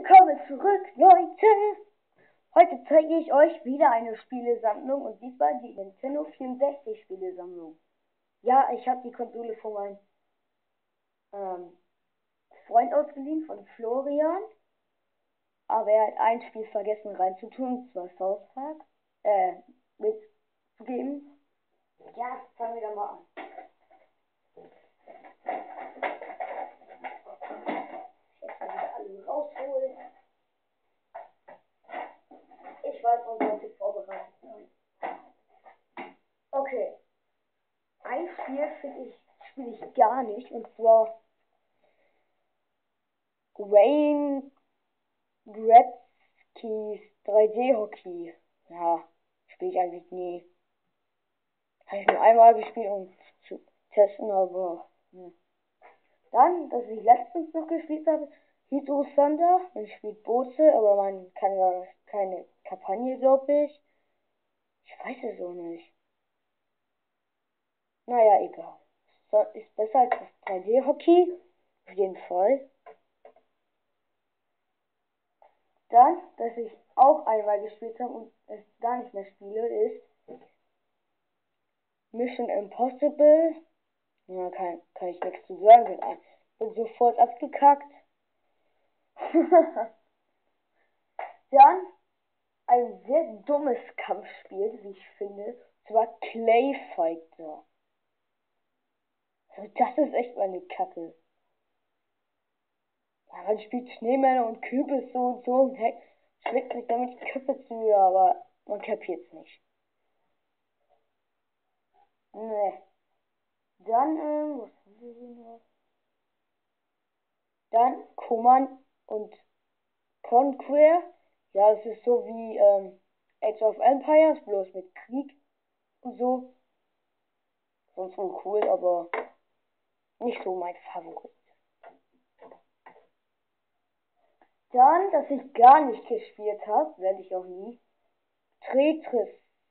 Willkommen zurück, Leute! Heute zeige ich euch wieder eine Spielesammlung und diesmal die Nintendo 64 Spielesammlung. Ja, ich habe die Konsole von meinem Freund ausgeliehen, von Florian. Aber er hat ein Spiel vergessen reinzutun, und zwar South Park. Mitzugeben. Ja, fangen wir da mal an. Jetzt mal wieder alle rausholen. Ich weiß, man sollte vorbereitet sein. Okay. Ein Spiel spiele ich gar nicht, und zwar Wayne Gretzky's 3D-Hockey. Ja, spiele ich eigentlich nie. Habe ich nur einmal gespielt, um zu testen, aber Dann, dass ich letztens noch gespielt habe, Hydro Thunder. Man spielt Boote, aber man kann ja keine Kampagne, glaube ich. Ich weiß es auch nicht. Naja, egal. Ist besser als das 3D-Hockey. Auf jeden Fall. Dann, dass ich auch einmal gespielt habe und es gar nicht mehr spiele, ist Mission Impossible. Ja, kann ich nichts zu sagen. Bin sofort abgekackt. Dann ein sehr dummes Kampfspiel, wie ich finde. Und zwar Clay Fighter. Also das ist echt mal eine Kacke. Ja, man spielt Schneemänner und Kürbisse und so und schlägt sich damit die Köpfe zu, aber man kapiert's nicht. Nee. Dann, was haben wir hier noch? Dann Command und Conquer. Ja, das ist so wie Age of Empires, bloß mit Krieg und so. Sonst wohl cool, aber nicht so mein Favorit. Dann, dass ich gar nicht gespielt habe, werde ich auch nie. Tetris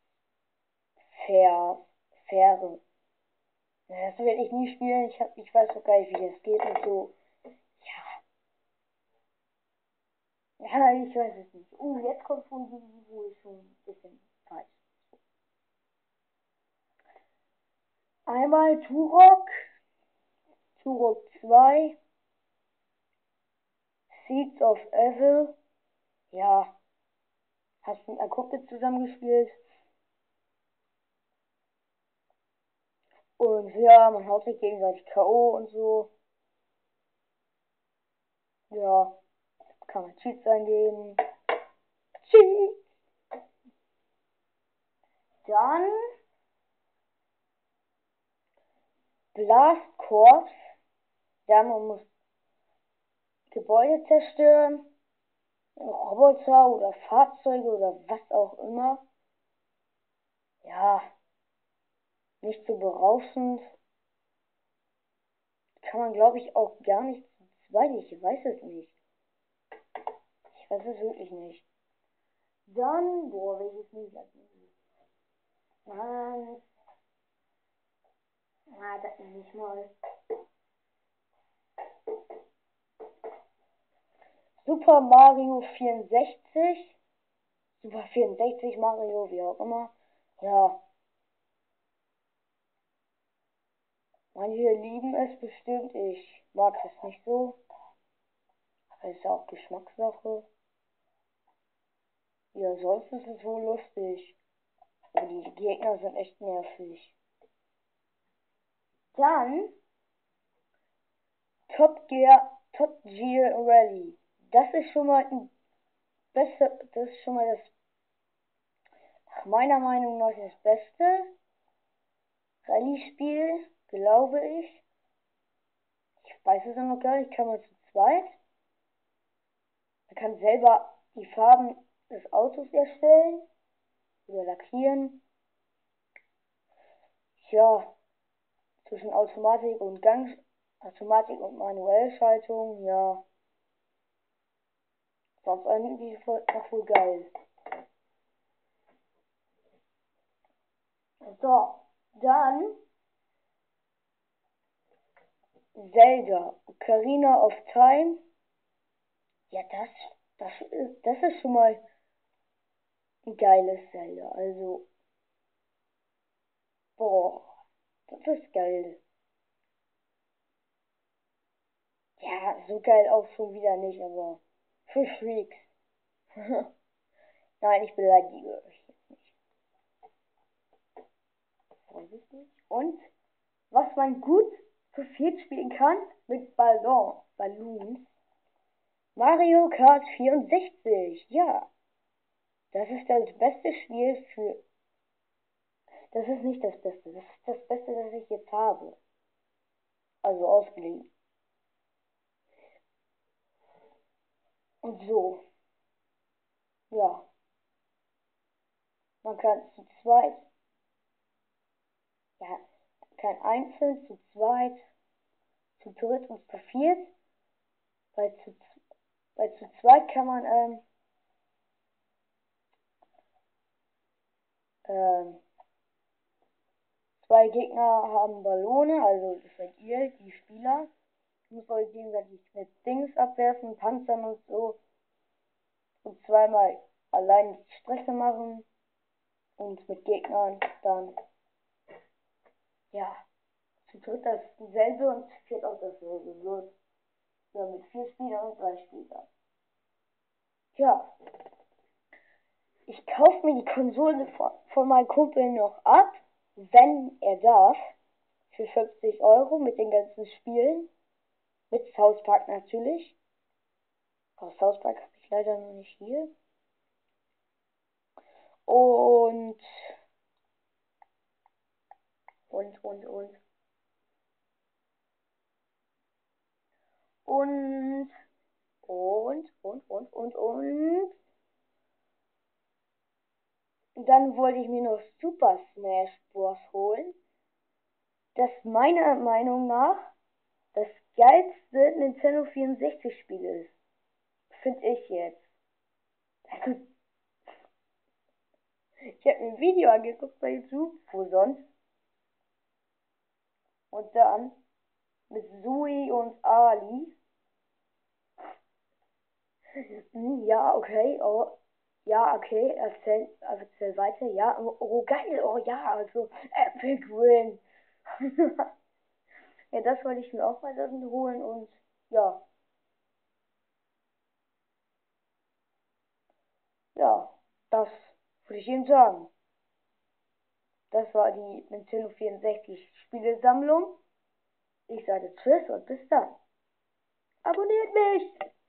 Fähre. Das werde ich nie spielen. Ich weiß doch gar nicht, wie das geht und so. Ja, ich weiß es nicht. Jetzt kommt schon die, wo ich schon ein bisschen falsch. Einmal Turok 2, Seeds of Evil. Ja, hast du mit einer Kumpel zusammengespielt. Und ja, man haut sich gegenseitig K.O. und so. Ja, kann man Cheats eingeben. Cheats! Dann Blast Corps. Ja, man muss Gebäude zerstören. Roboter oder Fahrzeuge oder was auch immer. Ja, nicht so berauschend. Kann man, glaube ich, auch gar nicht zu zweit. Ich weiß es nicht. Ich weiß es wirklich nicht. Dann, boah, welches Lied hat Mann. Das nicht mal. Super Mario 64. Super 64 Mario, wie auch immer. Ja. Manche lieben es bestimmt. Ich mag es nicht so. Aber ist ja auch Geschmackssache. Ja, sonst ist es wohl lustig. Aber die Gegner sind echt nervig. Dann Top Gear Rally. Das ist schon mal das ist schon mal das, nach meiner Meinung nach, das beste Rallye-Spiel, glaube ich. Ich weiß es noch gar nicht, kann man zu zweit. Man kann selber die Farben des Autos erstellen oder lackieren. Ja, zwischen Automatik und Automatik und Manuellschaltung, ja. Sonst irgendwie noch wohl geil. So, dann Zelda, Ocarina of Time. Ja, das Das ist schon mal ein geiles Zelda. Also, boah, das ist geil. Ja, so geil auch schon wieder nicht, aber für Freaks. Nein, ich beleidige euch jetzt nicht. Weiß ich nicht. Und was man gut zu viert spielen kann mit Balloons. Mario Kart 64, ja. Das ist das beste Spiel für. Das ist nicht das Beste. Das ist das Beste, das ich jetzt habe. Also ausgeliehen. Und so. Ja. Man kann zu zweit. Ja. Kann einzeln, zu zweit, zu dritt und zu viert. Weil zu zweit kann man ähm, zwei Gegner haben Ballone, also das seid ihr, die Spieler. Ihr müsst euch gegenseitig mit Dings abwerfen, Panzern und so. Und zweimal allein die Strecke machen. Und mit Gegnern dann, ja, zu dritt das dieselbe und zu viert auch dasselbe. So, ja, mit 4 Spielern und 3 Spielern. Ja, ich kaufe mir die Konsole von meinem Kumpel noch ab, wenn er darf. Für 50 € mit den ganzen Spielen. Mit South Park natürlich. Aber South Park habe ich leider noch nicht hier. Und, und, und, und. Und, und. Dann wollte ich mir noch Super Smash Bros. Holen. Das meiner Meinung nach das geilste Nintendo 64 Spiel ist. Finde ich jetzt. Also, ich habe mir ein Video angeguckt bei YouTube, wo sonst. Und dann mit Sui und Ali. Ja, okay, oh. Ja, okay, erzähl weiter. Ja, oh, geil, oh ja, also Epic Win. Ja, das wollte ich mir auch mal dann holen und ja, ja, das würde ich Ihnen sagen. Das war die Nintendo 64 Spielesammlung. Ich sage Tschüss und bis dann. Abonniert mich!